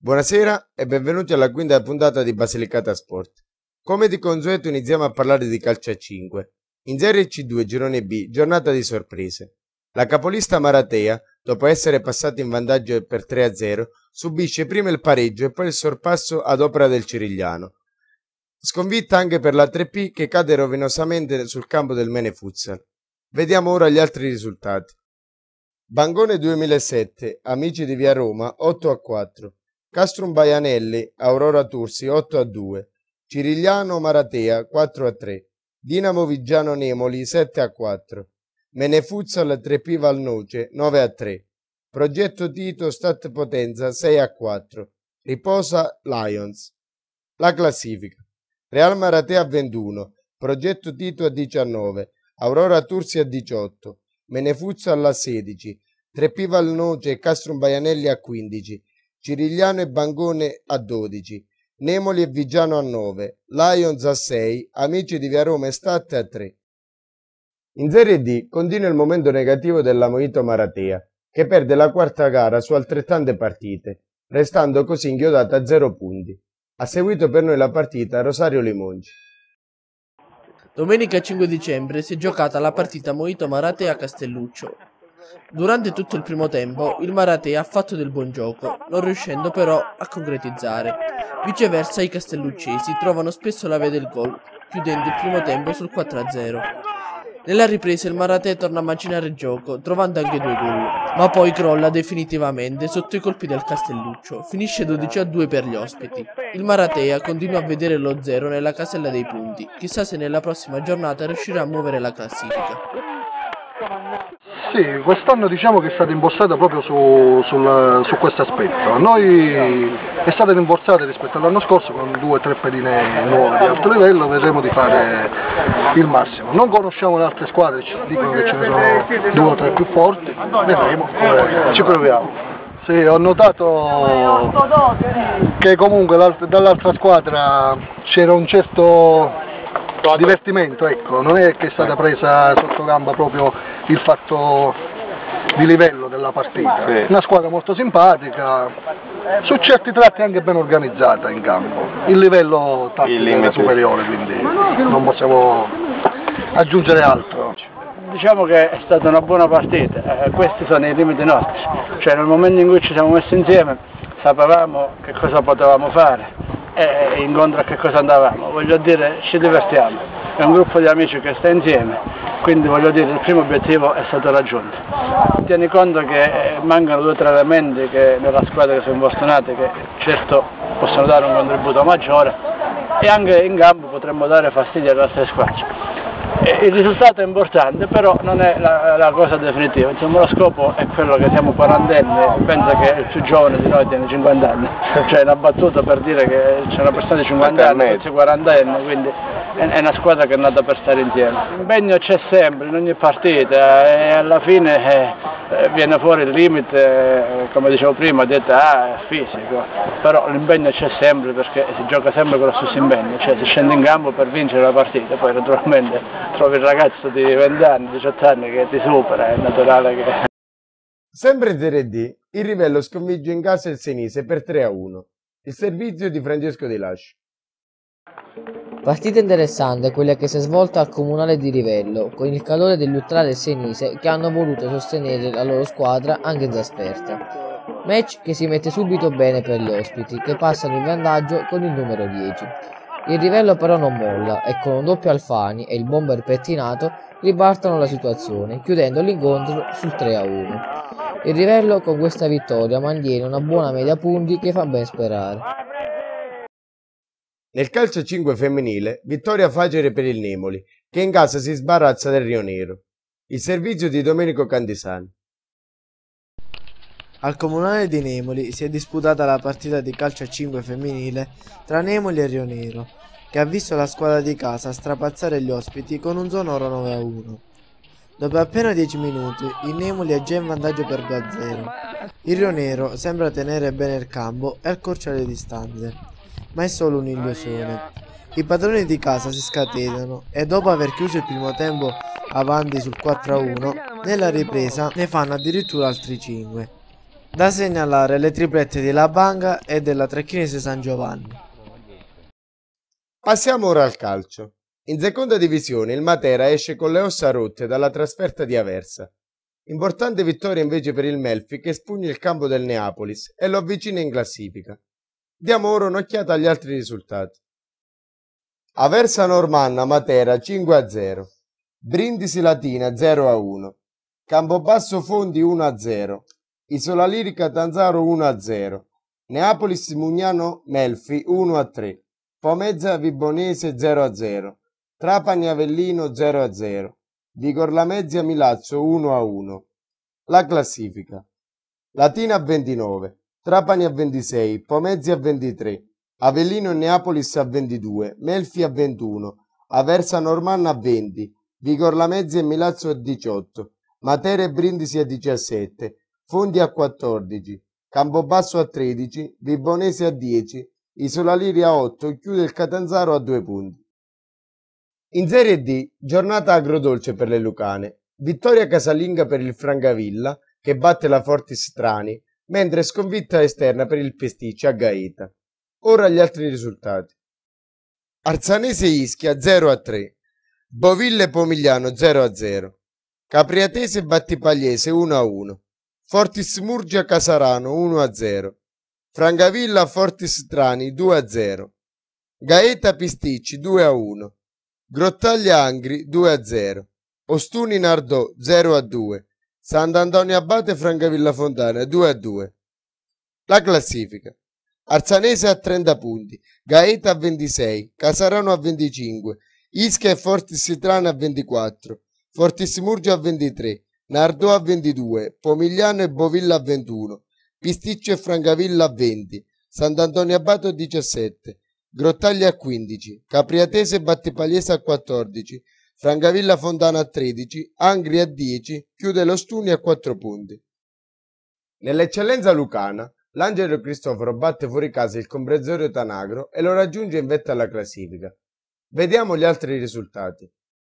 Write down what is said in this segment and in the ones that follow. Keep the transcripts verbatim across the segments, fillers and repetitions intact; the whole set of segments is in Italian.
Buonasera e benvenuti alla quinta puntata di Basilicata Sport. Come di consueto iniziamo a parlare di calcio a cinque. In Serie C due Girone B, giornata di sorprese. La capolista Maratea, dopo essere passata in vantaggio per tre a zero, subisce prima il pareggio e poi il sorpasso ad opera del Cirigliano. Sconfitta anche per la tre P che cade rovinosamente sul campo del Mene Futsal. Vediamo ora gli altri risultati. Bangone duemilasette, Amici di Via Roma otto a quattro. Castrum Baianelli, Aurora Tursi otto a due, Cirigliano Maratea quattro a tre, Dinamo Viggiano Nemoli sette a quattro, Menefutsal tre P Valnoce nove a tre, Progetto Tito Stat Potenza sei a quattro, Riposa Lions. La classifica: Real Maratea a ventuno, Progetto Tito a diciannove, Aurora Tursi a diciotto, Menefutsal a sedici, tre P Valnoce e Castrum Baianelli a quindici, Cirigliano e Bangone a dodici, Nemoli e Viggiano a nove, Lions a sei, Amici di Via Roma e Stat a tre. In Serie D continua il momento negativo della Moito Maratea, che perde la quarta gara su altrettante partite, restando così inchiodata a zero punti. Ha seguito per noi la partita Rosario Limonci. Domenica cinque dicembre si è giocata la partita Moito Maratea Castelluccio. Durante tutto il primo tempo il Maratea ha fatto del buon gioco, non riuscendo però a concretizzare. Viceversa i castelluccesi trovano spesso la via del gol, chiudendo il primo tempo sul quattro a zero. Nella ripresa il Maratea torna a macinare il gioco, trovando anche due gol, ma poi crolla definitivamente sotto i colpi del Castelluccio, finisce dodici a due per gli ospiti. Il Maratea continua a vedere lo zero nella casella dei punti, chissà se nella prossima giornata riuscirà a muovere la classifica. Sì, quest'anno diciamo che è stata impostata proprio su, sul, su questo aspetto. A noi è stata rimborsata rispetto all'anno scorso con due o tre pedine nuove di alto livello, vedremo di fare il massimo. Non conosciamo le altre squadre, ci dicono che ce ne sono due o tre più forti, vedremo, eh, ci proviamo. Sì, ho notato che comunque dall'altra squadra c'era un certo divertimento, ecco, non è che è stata presa sotto gamba proprio il fatto di livello della partita. Sì. Una squadra molto simpatica, su certi tratti anche ben organizzata in campo. Il livello tattico è superiore, quindi non possiamo aggiungere altro. Diciamo che è stata una buona partita, eh, questi sono i limiti nostri, cioè nel momento in cui ci siamo messi insieme sapevamo che cosa potevamo fare e incontro a che cosa andavamo, voglio dire ci divertiamo, è un gruppo di amici che sta insieme, quindi voglio dire il primo obiettivo è stato raggiunto. Tieni conto che mancano due o tre elementi che nella squadra che sono impostonati che certo possono dare un contributo maggiore e anche in campo potremmo dare fastidio alle altre squadre. Il risultato è importante, però non è la, la cosa definitiva, insomma lo scopo è quello che siamo quarantenni, penso che il più giovane di noi tiene cinquanta anni, cioè è una battuta per dire che c'è una persona di cinquanta anni, tutti quaranta anni, quindi è, è una squadra che è nata per stare insieme. L'impegno c'è sempre in ogni partita e alla fine eh, viene fuori il limite, eh, come dicevo prima, di età fisico, però l'impegno c'è sempre perché si gioca sempre con lo stesso impegno, cioè si scende in campo per vincere la partita, poi naturalmente trovi il ragazzo di venti anni, diciotto anni che ti supera, è naturale che... Sempre in Serie D, il Rivello sconfigge in casa il Senise per tre a uno. Il servizio di Francesco Di Lascio. Partita interessante quella che si è svolta al comunale di Rivello, con il calore degli ultra del Senise che hanno voluto sostenere la loro squadra anche in trasferta. Match che si mette subito bene per gli ospiti, che passano in vantaggio con il numero dieci. Il Rivello però non molla e con un doppio Alfani e il bomber pettinato ribaltano la situazione, chiudendo l'incontro sul tre a uno. Il Rivello con questa vittoria mantiene una buona media punti che fa ben sperare. Nel calcio cinque femminile, vittoria facile per il Nemoli, che in casa si sbarazza del Rio Nero. Il servizio di Domenico Candesani. Al comunale di Nemoli si è disputata la partita di calcio a cinque femminile tra Nemoli e Rio Nero, che ha visto la squadra di casa strapazzare gli ospiti con un sonoro nove a uno. Dopo appena dieci minuti, il Nemoli è già in vantaggio per due a zero. Il Rio Nero sembra tenere bene il campo e accorcia le distanze, ma è solo un'illusione. I padroni di casa si scatenano e dopo aver chiuso il primo tempo avanti sul quattro a uno, nella ripresa ne fanno addirittura altri cinque. Da segnalare le triplette di La Banga e della Trecchinese San Giovanni. Passiamo ora al calcio. In seconda divisione il Matera esce con le ossa rotte dalla trasferta di Aversa. Importante vittoria invece per il Melfi che spugna il campo del Neapolis e lo avvicina in classifica. Diamo ora un'occhiata agli altri risultati. Aversa Normanna Matera cinque a zero, Brindisi Latina zero a uno, Campobasso Fondi uno a zero, Isola Lirica Tanzaro uno a zero, Neapolis Mugnano Melfi uno a tre, Pomezia Vibonese zero a zero, Trapani Avellino zero a zero, Vigor Lamezia Milazzo uno a uno. La classifica: Latina a ventinove, Trapani a ventisei, Pomezia a ventitré, Avellino e Neapolis a ventidue, Melfi a ventuno, Aversa Normanna a venti, Vigor Lamezia e Milazzo a diciotto, Matera e Brindisi a diciassette, Fondi a quattordici, Campobasso a tredici, Vibonese a dieci, Isola Liria a otto e chiude il Catanzaro a due punti. In Serie D, giornata agrodolce per le lucane, vittoria casalinga per il Francavilla che batte la Fortis Trani, mentre sconfitta esterna per il Pesticci a Gaeta. Ora gli altri risultati. Arzanese Ischia zero a tre, Boville Pomigliano zero a zero, Capriatese Battipagliese uno a uno, Fortis Murgia Casarano uno a zero, Francavilla Fortis Trani due a zero, Gaeta Pisticci due a uno, Grottaglia Angri due a zero, Ostuni Nardò zero a due, Sant'Antonio Abate Francavilla Fontana due a due. La classifica: Arzanese a trenta punti, Gaeta a ventisei, Casarano a venticinque, Ischia e Fortis Trani a ventiquattro, Fortis Murgia a ventitré, Nardò a ventidue, Pomigliano e Bovilla a ventuno, Pisticcio e Francavilla a venti, Sant'Antonio Abate a diciassette, Grottaglia a quindici, Capriatese e Battipagliese a quattordici, Francavilla Fontana a tredici, Angri a dieci, chiude lo Stuni a quattro punti. Nell'eccellenza lucana, l'Angelo Cristoforo batte fuori casa il Comprensorio Tanagro e lo raggiunge in vetta alla classifica. Vediamo gli altri risultati.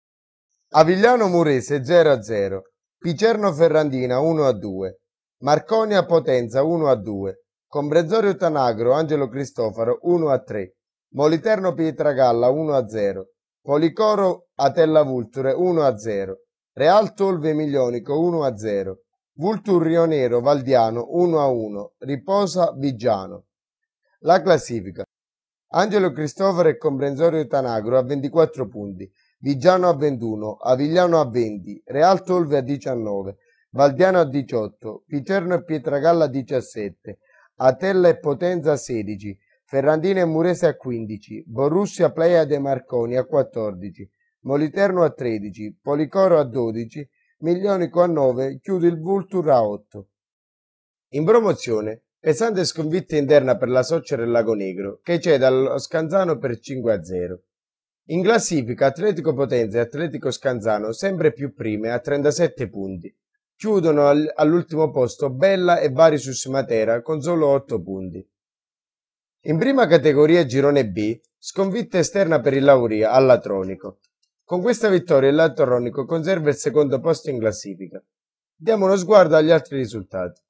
Avigliano Murese zero a zero, Picerno Ferrandina uno a due, Marconia Potenza uno a due, Comprensorio Tanagro Angelo Cristoforo uno a tre, Moliterno Pietragalla uno a zero, Policoro Atella Vulture uno a zero, Real Tolve Milionico uno a zero, Vultur Rionero Valdiano uno a uno, Riposa Vigiano. La classifica: Angelo Cristoforo e Comprensorio Tanagro a ventiquattro punti, Vigiano a ventuno, Avigliano a venti, Real Tolve a diciannove, Valdiano a diciotto, Picerno e Pietragalla a diciassette, Atella e Potenza a sedici, Ferrandina e Murese a quindici, Borussia Pleiade Marconi a quattordici, Moliterno a tredici, Policoro a dodici, Milionico a nove, chiude il Vultur a otto. In promozione, pesante sconfitta interna per la Soccero e Lago Negro, che cede allo Scanzano per cinque a zero. In classifica Atletico Potenza e Atletico Scanzano sempre più prime a trentasette punti. Chiudono all'ultimo posto Bella e Varisus Matera con solo otto punti. In prima categoria Girone B, sconfitta esterna per il Lauria al Latronico. Con questa vittoria il Latronico conserva il secondo posto in classifica. Diamo uno sguardo agli altri risultati.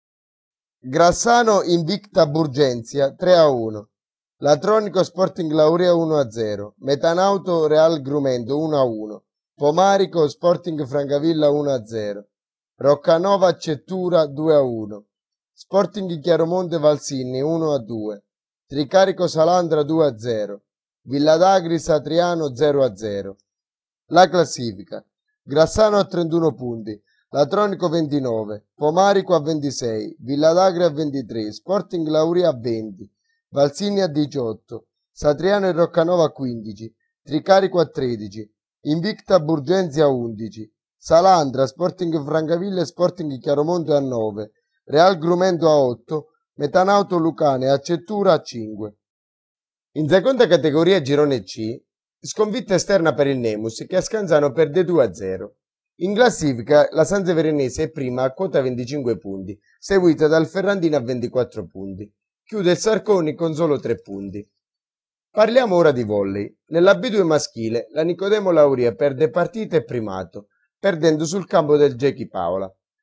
Grassano invicta Burgenzia tre a uno, Latronico Sporting Lauria uno a zero, Metanauto Real Grumendo uno a uno, Pomarico Sporting Francavilla uno a zero, Roccanova Cettura due a uno, Sporting Chiaromonte Valsini uno a due, Tricarico Salandra due a zero, Villadagri Satriano zero a zero. La classifica: Grassano a trentuno punti, Latronico ventinove, Pomarico a ventisei, Villadagri a ventitré, Sporting Lauria a venti, Valsini a diciotto, Satriano e Roccanova a quindici, Tricarico a tredici, Invicta Burgenzia a undici, Salandra, Sporting Francavilla e Sporting Chiaromonte a nove, Real Grumento a otto, Metanauto Lucane a Cettura a cinque. In seconda categoria Girone C, sconfitta esterna per il Nemus che a Scanzano perde due a zero. In classifica la Sanseverenese è prima a quota venticinque punti, seguita dal Ferrandina a ventiquattro punti. Chiude il Sarconi con solo tre punti. Parliamo ora di volley. Nella B due maschile la Nicodemo Lauria perde partita e primato, perdendo sul campo del Gechi Paola.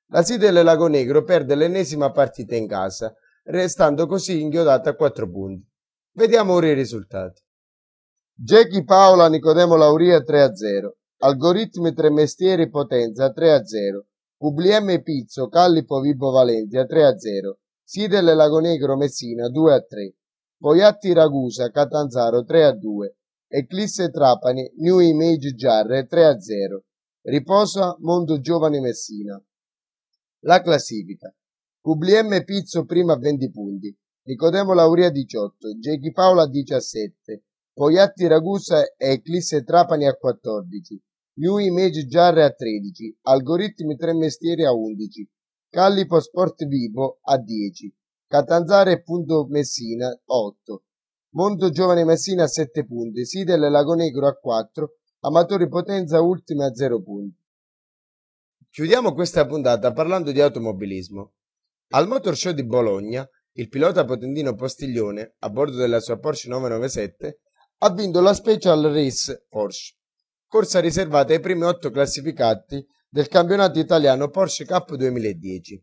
La Sidel Lago Negro perde l'ennesima partita in casa, restando così inchiodata a quattro punti. Vediamo ora i risultati. Jackie Paola Nicodemo Lauria tre a zero, Algoritmi Tre Mestieri Potenza tre a zero, Publim Pizzo Callipo Vibo Valencia tre a zero, Sidel Lago Negro Messina due a tre, Poiatti Ragusa Catanzaro tre a due, Eclisse Trapani New Image Giarre tre a zero, Riposa Mondo Giovani Messina. La classifica. Publim Pizzo prima a venti punti, Nicodemo Lauria diciotto, Jackie Paola diciassette, Poiatti Ragusa e Eclisse Trapani a quattordici, New Image Giarre a tredici, Algoritmi Tre Mestieri a undici, Callipo Sport Vivo a dieci, Catanzaro e Punto Messina otto, Mondo Giovane Messina a sette punti, Sidel Lago Negro a quattro, Amatori Potenza ultime a zero punti. Chiudiamo questa puntata parlando di automobilismo. Al Motor Show di Bologna, il pilota potentino Postiglione, a bordo della sua Porsche novecentonovantasette, ha vinto la Special Race Porsche, corsa riservata ai primi otto classificati del campionato italiano Porsche Cup duemiladieci.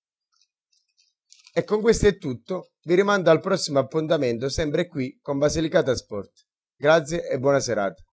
E con questo è tutto, vi rimando al prossimo appuntamento sempre qui con Basilicata Sport. Grazie e buona serata.